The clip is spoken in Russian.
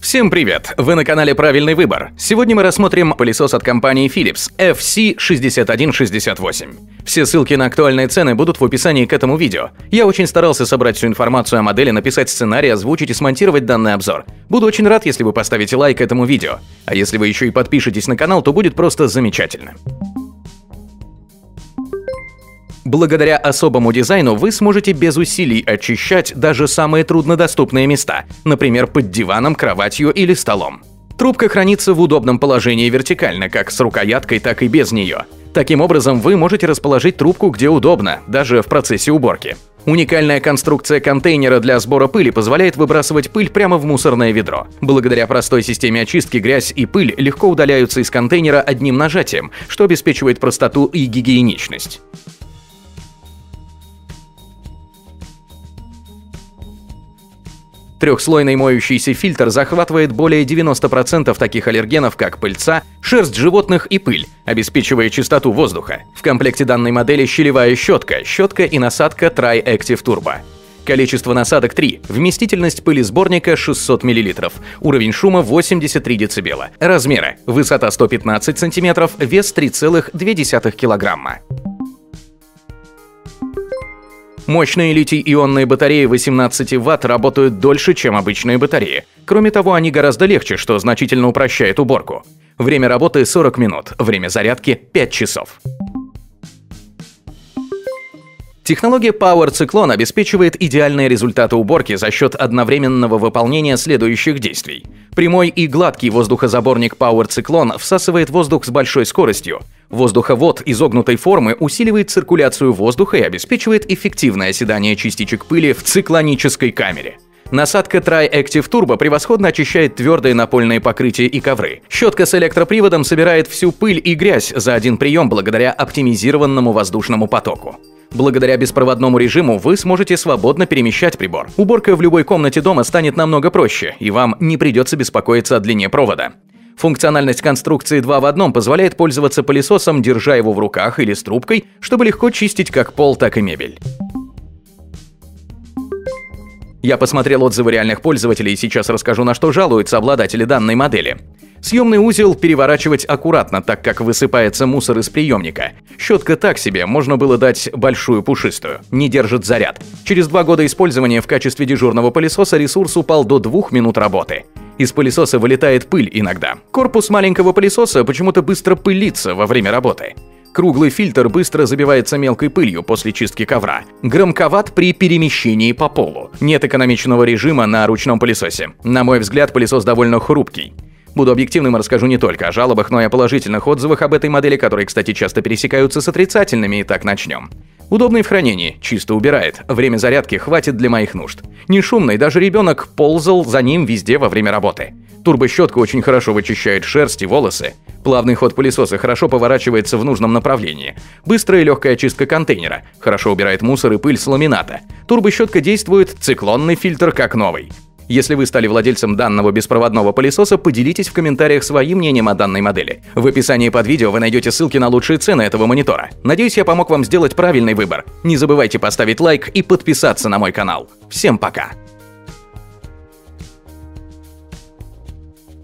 Всем привет! Вы на канале «Правильный выбор». Сегодня мы рассмотрим пылесос от компании Philips FC6168. Все ссылки на актуальные цены будут в описании к этому видео. Я очень старался собрать всю информацию о модели, написать сценарий, озвучить и смонтировать данный обзор. Буду очень рад, если вы поставите лайк этому видео. А если вы еще и подпишетесь на канал, то будет просто замечательно. Благодаря особому дизайну вы сможете без усилий очищать даже самые труднодоступные места, например, под диваном, кроватью или столом. Трубка хранится в удобном положении вертикально, как с рукояткой, так и без нее. Таким образом, вы можете расположить трубку где удобно, даже в процессе уборки. Уникальная конструкция контейнера для сбора пыли позволяет выбрасывать пыль прямо в мусорное ведро. Благодаря простой системе очистки грязь и пыль легко удаляются из контейнера одним нажатием, что обеспечивает простоту и гигиеничность. Трехслойный моющийся фильтр захватывает более 90% таких аллергенов, как пыльца, шерсть животных и пыль, обеспечивая чистоту воздуха. В комплекте данной модели щелевая щетка и насадка Tri-Active Turbo. Количество насадок 3, вместительность пылесборника 600 мл, уровень шума 83 дБ, размеры: высота 115 см, вес 3,2 кг. Мощные литий-ионные батареи 18 Вт работают дольше, чем обычные батареи. Кроме того, они гораздо легче, что значительно упрощает уборку. Время работы 40 минут, время зарядки 5 часов. Технология Power Cyclone обеспечивает идеальные результаты уборки за счет одновременного выполнения следующих действий. Прямой и гладкий воздухозаборник Power Cyclone всасывает воздух с большой скоростью. Воздуховод изогнутой формы усиливает циркуляцию воздуха и обеспечивает эффективное оседание частичек пыли в циклонической камере. Насадка Tri-Active Turbo превосходно очищает твердые напольные покрытия и ковры. Щетка с электроприводом собирает всю пыль и грязь за один прием благодаря оптимизированному воздушному потоку. Благодаря беспроводному режиму вы сможете свободно перемещать прибор. Уборка в любой комнате дома станет намного проще, и вам не придется беспокоиться о длине провода. Функциональность конструкции 2 в 1 позволяет пользоваться пылесосом, держа его в руках или с трубкой, чтобы легко чистить как пол, так и мебель. Я посмотрел отзывы реальных пользователей и сейчас расскажу, на что жалуются обладатели данной модели. Съемный узел переворачивать аккуратно, так как высыпается мусор из приемника. Щетка так себе, можно было дать большую пушистую. Не держит заряд. Через 2 года использования в качестве дежурного пылесоса ресурс упал до 2 минут работы. Из пылесоса вылетает пыль иногда. Корпус маленького пылесоса почему-то быстро пылится во время работы. Круглый фильтр быстро забивается мелкой пылью после чистки ковра. Громковат при перемещении по полу. Нет экономичного режима на ручном пылесосе. На мой взгляд, пылесос довольно хрупкий. Буду объективным и расскажу не только о жалобах, но и о положительных отзывах об этой модели, которые, кстати, часто пересекаются с отрицательными, и так начнем. Удобный в хранении, чисто убирает, время зарядки хватит для моих нужд. Не шумный, даже ребенок ползал за ним везде во время работы. Турбощетка очень хорошо вычищает шерсть и волосы. Плавный ход пылесоса хорошо поворачивается в нужном направлении. Быстрая и легкая очистка контейнера. Хорошо убирает мусор и пыль с ламината. Турбощетка действует, циклонный фильтр как новый. Если вы стали владельцем данного беспроводного пылесоса, поделитесь в комментариях своим мнением о данной модели. В описании под видео вы найдете ссылки на лучшие цены этого монитора. Надеюсь, я помог вам сделать правильный выбор. Не забывайте поставить лайк и подписаться на мой канал. Всем пока!